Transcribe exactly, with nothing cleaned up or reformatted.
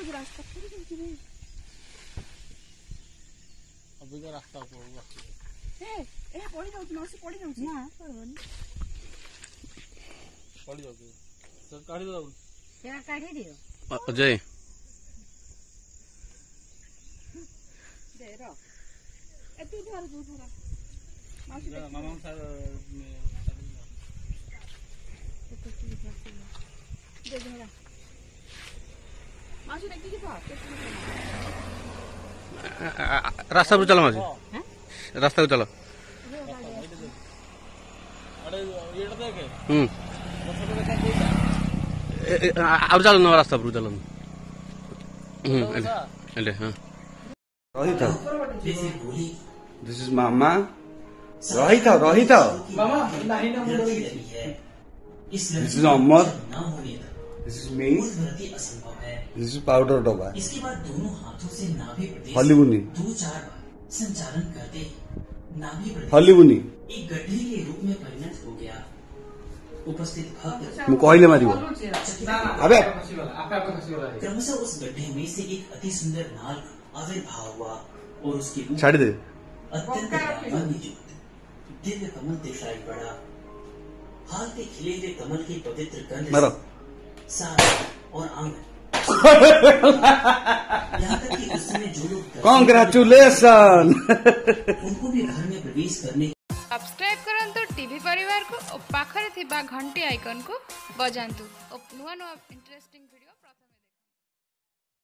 रास्ता अभी रास्ता ए ए पड़ी जाउछ मासी पड़ी जाउछ ना पड़बनी पड़ी जाउछ सर काढी दो क्या काढी दियो अजय दे रो ए तू धर तू धर मासी मामा सर दे धरा मासी देखी कि था रास्ता पर चलो मासी रास्ता को चलो अरे ये देखे हम्म अब चलो ना रास्ता पर चलो हम्म अले हां रही था दिस इज मामा रही था रही था मामा नहीं ना मुड़ गई है this is Amar this is me this is powder डब्बा इसके बाद दोनों हाथों से नाभि प्रदेश हॉलीवुड दो चार बार संचालन करते नाभि प्रदेश हॉलीवुड एक गड्ढे के रूप में परिणत हो गया। उपस्थित भक्त मु कहले मारिबो अबे क्रमशः उस गड्ढे में से एक अति सुंदर नाग आविर्भाव हुआ और उसके रूप छाड़ दे अत्यंत लावण्ययुक्त दिव्य कमल दिखाई पड़ा। हाथ के खिले हुए कमल की पवित्र गंध मारो सारा और आंगन यहाँ तक कि उसमें जो लोग कांग्रेचुलेशन उनको भी घर में प्रवेश करने सब्सक्राइब करंतु टीवी परिवार को और पाखरे थिबा घंटी आइकन को बजांतु और नुआ नुआ इंटरेस्टिंग